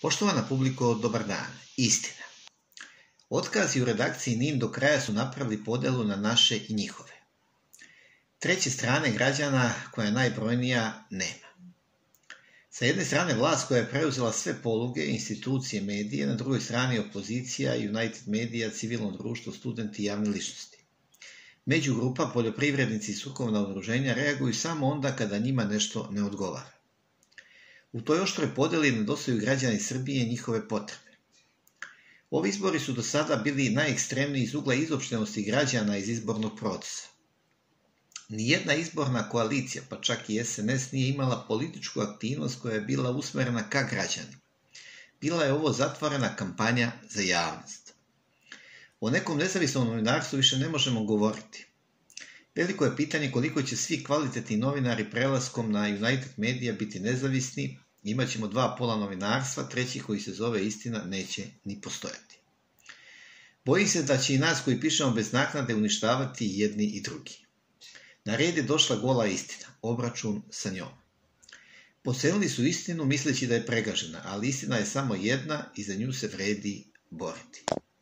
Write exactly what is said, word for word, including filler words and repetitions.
Poštovana publiko, dobar dan. Istina. Otkazi u redakciji N I N do kraja su napravili podelu na naše i njihove. Treće strane građana, koja je najbrojnija, nema. Sa jedne strane vlast koja je preuzela sve poluge, institucije, medije, na drugoj strani opozicija, United Media, civilno društvo, studenti i javne ličnosti. Međugrupa, poljoprivrednici i strukovna udruženja reaguju samo onda kada njima nešto ne odgovara. U toj oštroj podeli nedostaju građani Srbije i njihove potrebe. Ovi izbori su do sada bili najekstremniji iz ugla izopštenosti građana iz izbornog procesa. Nijedna izborna koalicija, pa čak i S N S, nije imala političku aktivnost koja je bila usmerena ka građanima. Bila je ovo zatvorena kampanja za javnost. O nekom nezavisnom novinarstvu više ne možemo govoriti. Veliko je pitanje koliko će svi kvalitetni novinari prelaskom na United Media biti nezavisni. Imaćemo dva pola novinarstva, treći koji se zove Istina neće ni postojati. Bojim se da će i nas koji pišemo bez naknade uništavati jedni i drugi. Na red je došla gola istina, obračun sa njom. Pocenili su istinu misleći da je pregažena, ali istina je samo jedna i za nju se vredi boriti.